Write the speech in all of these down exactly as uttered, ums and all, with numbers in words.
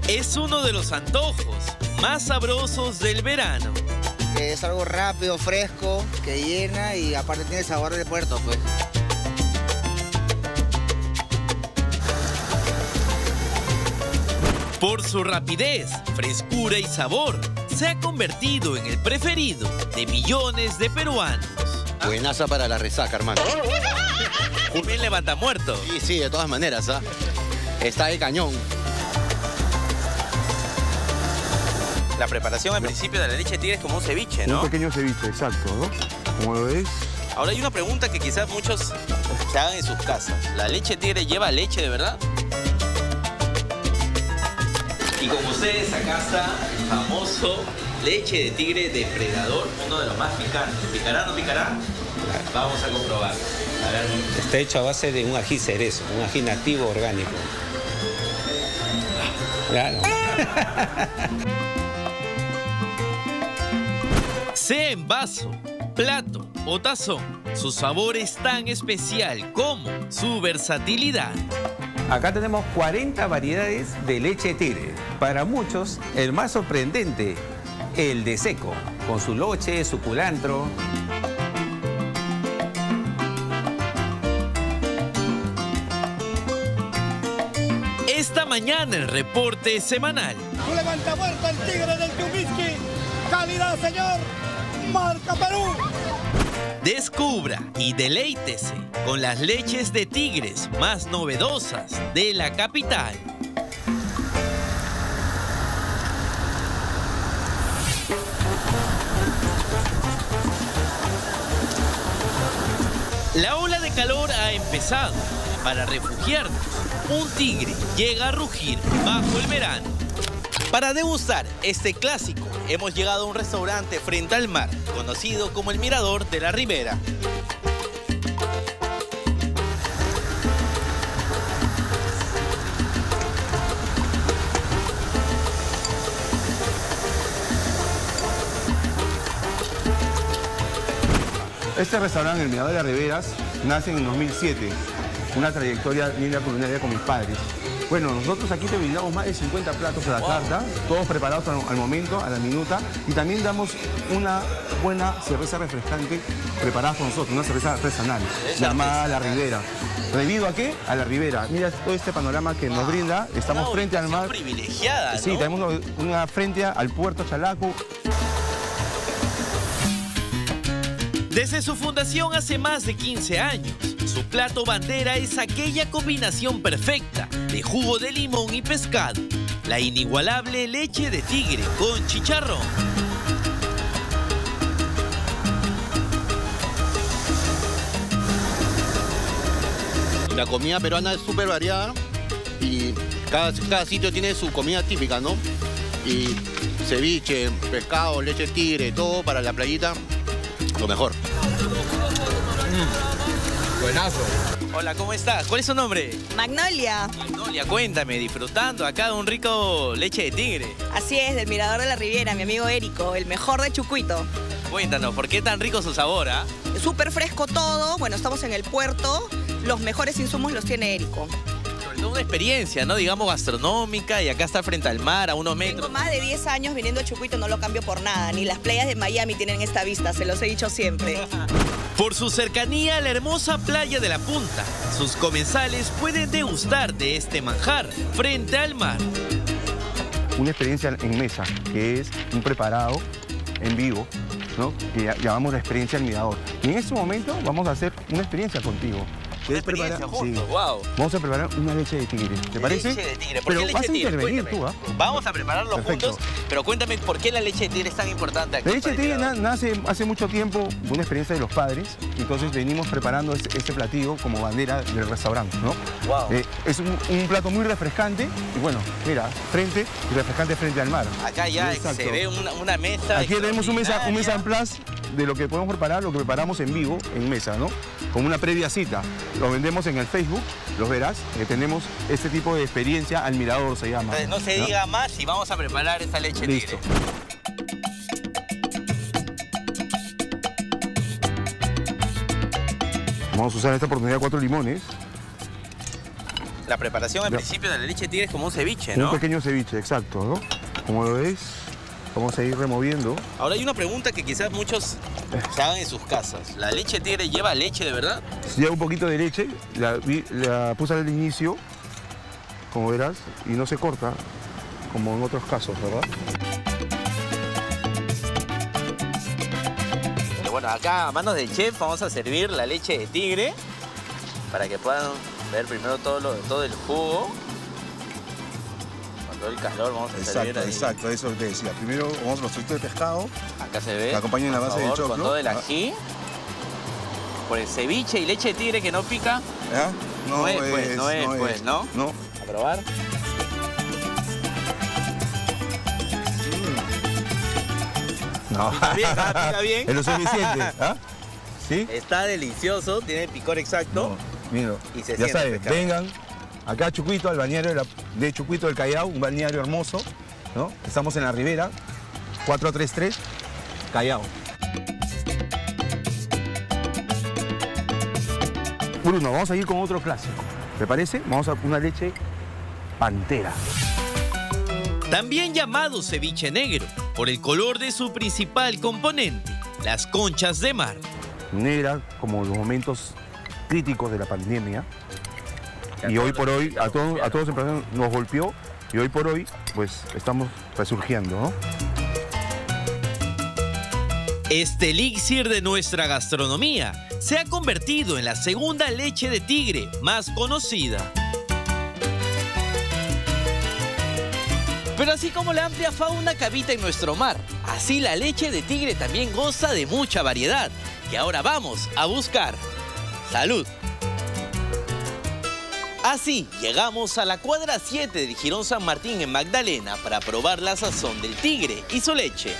Es uno de los antojos más sabrosos del verano. Es algo rápido, fresco, que llena y aparte tiene sabor de puerto, pues. Por su rapidez, frescura y sabor, se ha convertido en el preferido de millones de peruanos. Buenaza para la resaca, hermano. Bien levanta muerto. Sí, sí, de todas maneras, ¿ah? Está de cañón. La preparación al principio de la leche de tigre es como un ceviche, ¿no? Un pequeño ceviche, exacto, ¿no? Como lo ves. Ahora hay una pregunta que quizás muchos se hagan en sus casas. ¿La leche de tigre lleva leche de verdad? Y con ustedes acá está el famoso leche de tigre depredador, uno de los más picantes. ¿Picará o no picará? Vamos a comprobar. A ver. Está hecho a base de un ají cerezo, un ají nativo orgánico. Claro. Sea en vaso, plato o tazón, su sabor es tan especial como su versatilidad. Acá tenemos cuarenta variedades de leche de tigre. Para muchos, el más sorprendente, el de seco, con su loche, su culantro. Esta mañana el reporte semanal. Un levanta muerto el tigre del Yumbisqui. Calidad, señor. Marca Perú. Descubra y deleítese con las leches de tigres más novedosas de la capital. La ola de calor ha empezado. Para refugiarnos, un tigre llega a rugir bajo el verano. Para degustar este clásico, hemos llegado a un restaurante frente al mar, conocido como el Mirador de la Ribera. Este restaurante, el Mirador de las Riberas, nace en el dos mil siete. Una trayectoria linda culinaria con mis padres. Bueno, nosotros aquí te brindamos más de cincuenta platos a la carta, todos preparados al, al momento, a la minuta, y también damos una buena cerveza refrescante preparada por nosotros, una cerveza artesanal, llamada La Ribera. ¿Debido a qué? A La Ribera. Mira todo este panorama que nos brinda, estamos Una frente al mar. Privilegiada, ¿no? Sí, tenemos una, una frente al puerto Chalaco. Desde su fundación hace más de quince años, su plato bandera es aquella combinación perfecta de jugo de limón y pescado, la inigualable leche de tigre con chicharrón. La comida peruana es súper variada y cada, cada sitio tiene su comida típica, ¿no? Y ceviche, pescado, leche de tigre, todo para la playita, lo mejor. Mm. Buenazo. Hola, ¿cómo estás? ¿Cuál es su nombre? Magnolia. Magnolia, cuéntame, disfrutando acá de un rico leche de tigre. Así es, del Mirador de la Riviera, mi amigo Érico, el mejor de Chucuito. Cuéntanos, ¿por qué tan rico su sabor, ah? Súper fresco todo, bueno, estamos en el puerto, los mejores insumos los tiene Érico. Sobre todo una experiencia, ¿no? Digamos gastronómica y acá está frente al mar, a unos metros. Tengo más de diez años viniendo a Chucuito, no lo cambio por nada, ni las playas de Miami tienen esta vista, se los he dicho siempre. Por su cercanía a la hermosa playa de La Punta, sus comensales pueden degustar de este manjar frente al mar. Una experiencia en mesa, que es un preparado en vivo, ¿no? Que llamamos la experiencia del Mirador. Y en este momento vamos a hacer una experiencia contigo. Una experiencia juntos, sí. Wow. Vamos a preparar una leche de tigre, ¿te parece? Leche de tigre. ¿Por pero qué leche vas de a tigre? intervenir Cuéntame. tú, ¿ah? Vamos a prepararlo Perfecto. juntos, pero cuéntame por qué la leche de tigre es tan importante aquí. La leche de tigre para el na nace hace mucho tiempo de una experiencia de los padres, entonces venimos preparando este, este platillo como bandera del restaurante, ¿no? Wow. Eh, es un, un plato muy refrescante y bueno, mira, frente y refrescante frente al mar. Acá ya Exacto. se ve una, una mesa. Aquí tenemos un mesa, un mesa en extraordinaria. place de lo que podemos preparar, lo que preparamos en vivo, en mesa, ¿no? Con una previa cita. Lo vendemos en el Facebook, los verás, que tenemos este tipo de experiencia al Mirador se llama. Entonces no se ¿no? diga más y vamos a preparar esta leche de Listo. tigre. Vamos a usar en esta oportunidad cuatro limones. La preparación al Ya. principio de la leche de tigre es como un ceviche, Un ¿no? pequeño ceviche, exacto, ¿no? Como lo veis, vamos a ir removiendo. Ahora hay una pregunta que quizás muchos se hagan en sus casas. ¿La leche de tigre lleva leche de verdad? Lleva un poquito de leche, la, vi- la puse al inicio, como verás, y no se corta, como en otros casos, ¿verdad? Pero bueno, acá a manos del chef vamos a servir la leche de tigre para que puedan ver primero todo, lo, todo el jugo. Con todo el calor vamos a servir Exacto, ahí. exacto, eso te decía. Primero vamos a los trocitos de pescado. Acá se ve. Que acompañen la por base del favor, choclo. Con todo el Ah. ají. Por el ceviche y leche de tigre que no pica. ¿Ya? No es, pues, no es, pues, ¿no? No. A probar. No. Pica bien, ah, pica bien. Es lo suficiente. ¿Ah? ¿Sí? Está delicioso, tiene el picor exacto. No, mira, Y se ya siente el saben, pescado. vengan acá a Chucuito, al balneario de, la- de Chucuito del Callao, un balneario hermoso, ¿no? Estamos en la Ribera, cuatro tres tres, Callao. Bruno, vamos a ir con otro clásico. ¿Te parece? Vamos a una leche pantera. También llamado ceviche negro, por el color de su principal componente, las conchas de mar. Negra, como los momentos críticos de la pandemia. Y hoy por hoy a todos, a todos los empresarios nos golpeó y hoy por hoy pues estamos resurgiendo, ¿no? Este elixir de nuestra gastronomía se ha convertido en la segunda leche de tigre más conocida. Pero así como la amplia fauna que habita en nuestro mar, así la leche de tigre también goza de mucha variedad, que ahora vamos a buscar. ¡Salud! Así, llegamos a la cuadra siete del Jirón San Martín en Magdalena para probar la sazón del tigre y su leche.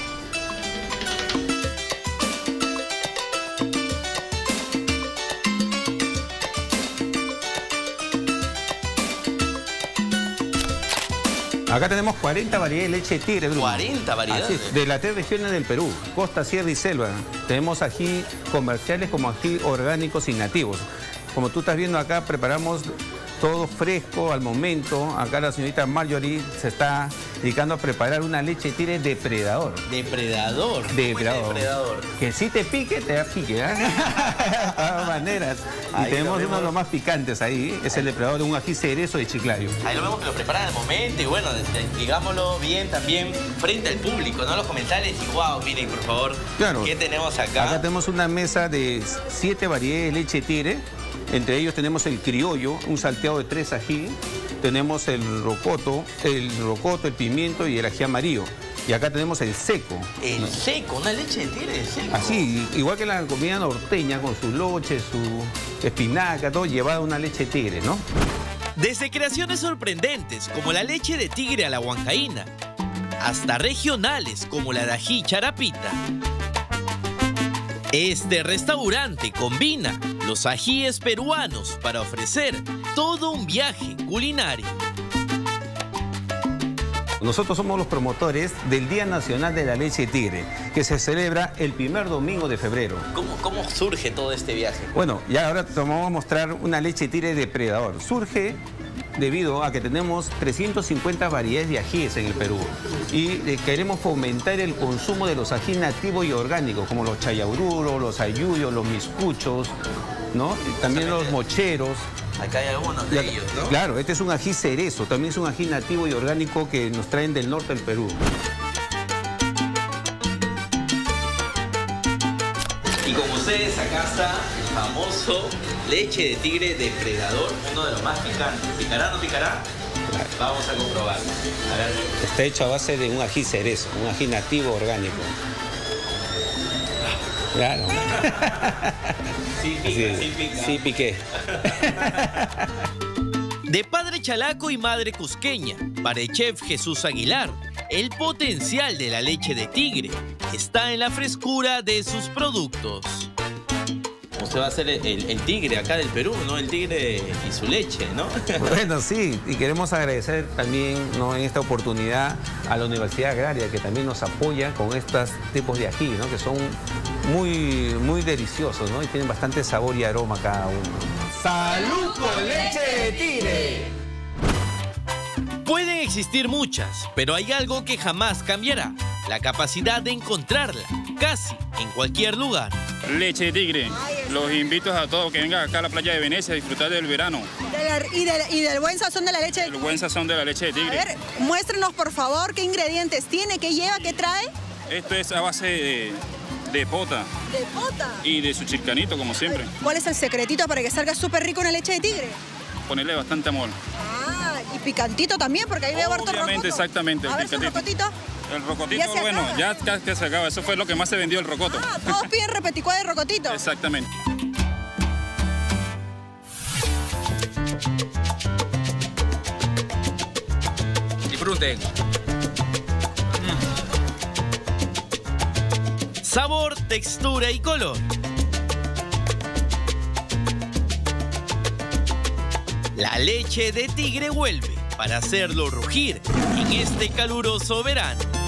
Acá tenemos cuarenta variedades de leche de tigre, Bruno. cuarenta variedades. Así es, de las tres regiones del Perú, costa, sierra y selva. Tenemos ají comerciales como ají orgánicos y nativos. Como tú estás viendo acá, preparamos todo fresco al momento. Acá la señorita Marjorie se está dedicando a preparar una leche de tigre depredador. Depredador. Depredador. Depredador. Que si te pique, te da pique, ¿eh? De todas maneras. Y Ahí lo tenemos uno vemos. de los más picantes ahí, es el depredador de un ají cerezo de Chiclayo. Ahí lo vemos que lo preparan al momento y bueno, de- de- digámoslo bien también frente al público, ¿no? Los comentarios y wow, miren por favor, Claro. ¿qué tenemos acá? Acá tenemos una mesa de siete variedades de leche de tigre. Entre ellos tenemos el criollo, un salteado de tres ají. Tenemos el rocoto, el rocoto, el pimiento y el ají amarillo. Y acá tenemos el seco. El seco, una leche de tigre de seco. Así, igual que la comida norteña, con su loche, su espinaca, todo llevado a una leche de tigre, ¿no? Desde creaciones sorprendentes como la leche de tigre a la huancaína, hasta regionales como la de ají charapita. Este restaurante combina los ajíes peruanos para ofrecer todo un viaje culinario. Nosotros somos los promotores del Día Nacional de la Leche de Tigre, que se celebra el primer domingo de febrero. ¿Cómo, cómo surge todo este viaje? Bueno, ya ahora te vamos a mostrar una leche de tigre depredador. Surge debido a que tenemos trescientas cincuenta variedades de ajíes en el Perú y eh, queremos fomentar el consumo de los ají nativos y orgánicos, como los chayaururos, los ayuyos, los miscuchos, ¿no? Y también los mocheros. Acá hay algunos de Ya- ellos, ¿no? Claro, este es un ají cerezo, también es un ají nativo y orgánico que nos traen del norte del Perú. Y como ustedes, acá está el famoso leche de tigre depredador, uno de los más picantes. ¿Picará o no picará? Vamos a comprobar. A ver. Está hecho a base de un ají cerezo, un ají nativo orgánico. Claro. Sí Así pica, es. sí pica. Sí, piqué. De padre chalaco y madre cusqueña, para el chef Jesús Aguilar, el potencial de la leche de tigre está en la frescura de sus productos. Usted va a ser el, el- el tigre acá del Perú, ¿no? El tigre y su leche, ¿no? Bueno, sí, y queremos agradecer también, ¿no?, en esta oportunidad a la Universidad Agraria, que también nos apoya con estos tipos de ají, ¿no?, que son muy, muy deliciosos, ¿no?, y tienen bastante sabor y aroma cada uno. ¡Salud con leche de tigre! Pueden existir muchas, pero hay algo que jamás cambiará: la capacidad de encontrarla casi en cualquier lugar. Leche de tigre. Los invito a todos que vengan acá a la playa de Venecia a disfrutar del verano. De la- y, de, y del buen sazón de la leche de El tigre. buen sazón de la leche de A tigre. ver, muéstrenos por favor qué ingredientes tiene, qué lleva, qué trae. Esto es a base de, de pota De pota. y de su chilcanito, como siempre. ¿Cuál es el secretito para que salga súper rico una leche de tigre? Ponerle bastante amor. Ah, y picantito también, porque ahí veo harto rocoto. Obviamente, exactamente, el A ver, su picantito. rocotito. El rocotito, Ya se bueno, acaba. ya casi se acaba. Eso fue lo que más se vendió, el rocoto. Ah, todos piden repeticuá de rocotito. Exactamente. Disfruten. Sabor, textura y color. La leche de tigre vuelve para hacerlo rugir en este caluroso verano.